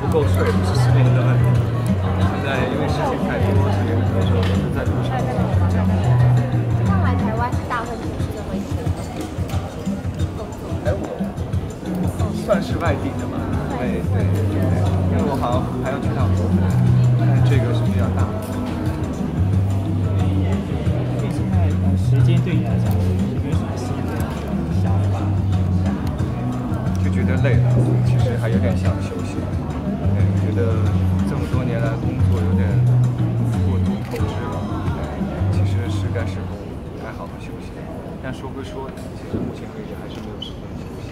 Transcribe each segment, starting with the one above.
不够睡，不是失眠的问题。现在因为事情太多，所以很多时候都是在路上。 刚来台湾是大问题，是会工作。 哎，我算是外地的嘛，对，因为我好像还要去趟河南，但这个是比较大的。 所以现在时间对你来讲有没有什么新的想法？ 就觉得累了，其实还有点想休息。对，觉得这么多年来工作有点过度透支了，其实是该时候该好好休息。但说归说，其实目前为止还是没有时间休息。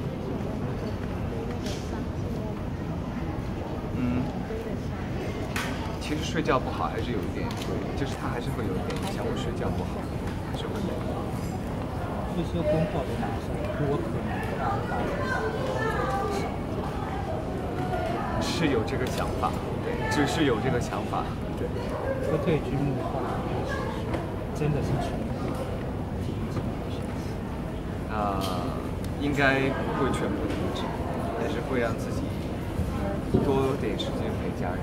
其实睡觉不好还是有一点，就是它还是会有一点影响。我睡觉不好，还是会累。 就是说工作的哪些，如果可能大是有这个想法，对，只是有这个想法，对。 说退居幕后，真的是全部停止。 应该不会全部停止，还是会让自己多点时间陪家人。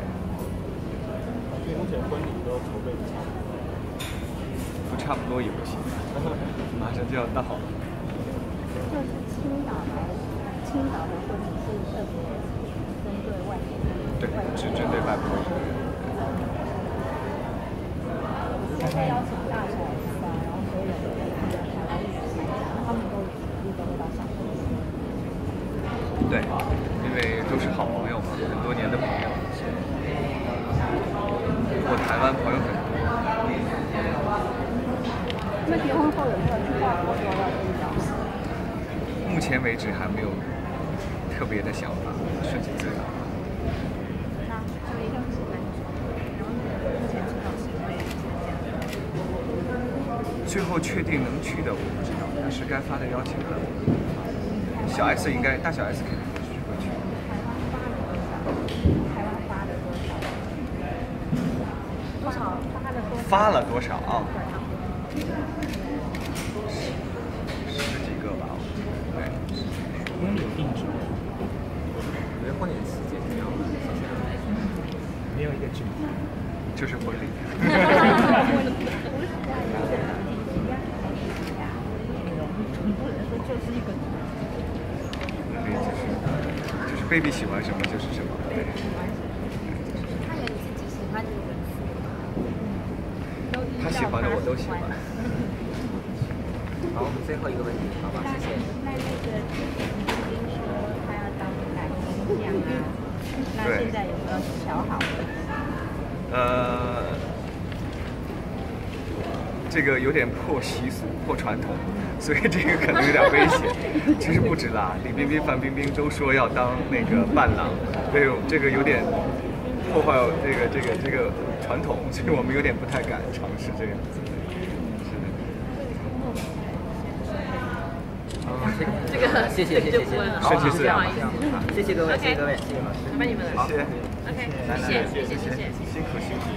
所以目前婚礼都筹备差不差不多也不行，马上就要到了。 就是青岛的婚礼是特别针对外国人， 对，只针对外国人。 现在邀请大小 S 啊，然后所有的台湾艺人参加，他们都会到上海。 对，因为都是好朋友嘛，很多年的朋友。我台湾朋友很多。 那结婚后有没有去外国做到这个？ 目前为止还没有特别的想法，顺其自然。 那所以就是然后目前知道是会最后确定能去的我不知道，但是该发的邀请函，小 S 应该，大小 S 肯定会去。 台湾发了多少？ 发了多少啊？十几个吧，对。 婚礼定制， 你的婚礼时间怎么样？ 没有一个主题， 就是婚礼。就是 baby 喜欢什么就是什么，对。 他有你自己喜欢的元素， 他喜欢的我都喜欢。 好，我们最后一个问题，好吧，谢谢。 那个已经说他要当男新娘啊，那现在有没有瞧好的？ 这个有点破习俗、破传统，所以这个可能有点危险。其实不止啦，李冰冰、范冰冰都说要当那个伴郎，所以这个有点破坏这个传统，所以我们有点不太敢尝试这样子。 这个谢谢， 顺其自然。 谢谢各位，谢谢各位，谢谢老师， 麻烦你们了。 谢谢。 OK， 来， 谢谢， 辛苦。